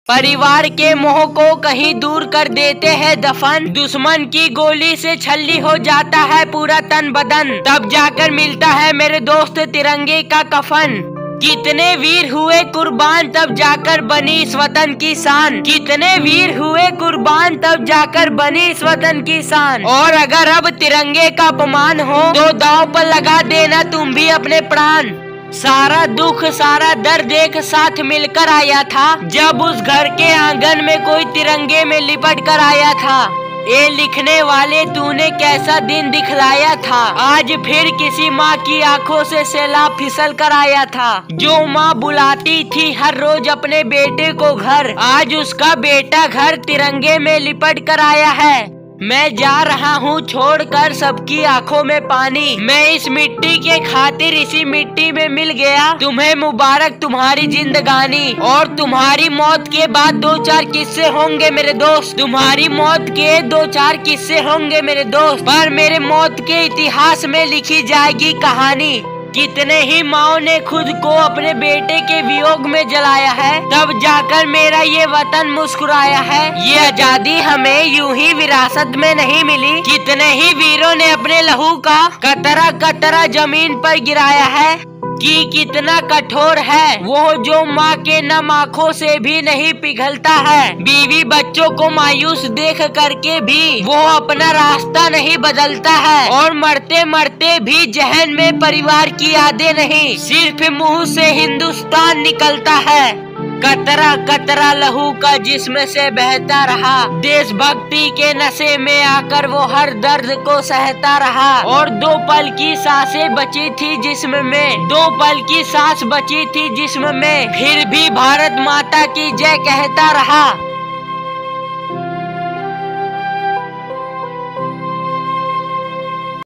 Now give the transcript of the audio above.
परिवार के मोह को कहीं दूर कर देते हैं दफन। दुश्मन की गोली से छल्ली हो जाता है पूरा तन बदन, तब जाकर मिलता है मेरे दोस्त तिरंगे का कफन। कितने वीर हुए कुर्बान तब जाकर बनी इस वतन की शान। कितने वीर हुए कुर्बान तब जाकर बनी इस वतन की शान। और अगर अब तिरंगे का अपमान हो तो दांव पर लगा देना तुम भी अपने प्राण। सारा दुख सारा दर्द एक साथ मिलकर आया था, जब उस घर के आंगन में कोई तिरंगे में लिपट कर आया था। ये लिखने वाले तूने कैसा दिन दिखलाया था, आज फिर किसी माँ की आंखों से सैलाब फिसल कर आया था। जो माँ बुलाती थी हर रोज अपने बेटे को घर, आज उसका बेटा घर तिरंगे में लिपट कर आया है। मैं जा रहा हूँ छोड़कर सबकी आंखों में पानी, मैं इस मिट्टी के खातिर इसी मिट्टी में मिल गया। तुम्हें मुबारक तुम्हारी जिंदगानी, और तुम्हारी मौत के बाद दो चार किस्से होंगे मेरे दोस्त। तुम्हारी मौत के दो चार किस्से होंगे मेरे दोस्त, पर मेरे मौत के इतिहास में लिखी जाएगी कहानी। कितने ही माँओं ने खुद को अपने बेटे के वियोग में जलाया है, तब जाकर मेरा ये वतन मुस्कुराया है। ये आजादी हमें यूं ही विरासत में नहीं मिली, कितने ही वीरों ने अपने लहू का कतरा कतरा जमीन पर गिराया है। कि कितना कठोर है वो जो माँ के नम आँखों से भी नहीं पिघलता है। बीवी बच्चों को मायूस देख करके भी वो अपना रास्ता नहीं बदलता है, और मरते मरते भी जहन में परिवार की यादें नहीं, सिर्फ मुंह से हिंदुस्तान निकलता है। कतरा कतरा लहू का जिस्म से बहता रहा, देशभक्ति के नशे में आकर वो हर दर्द को सहता रहा। और दो पल की सांसें बची थी जिस्म में, दो पल की सांस बची थी जिस्म में, फिर भी भारत माता की जय कहता रहा।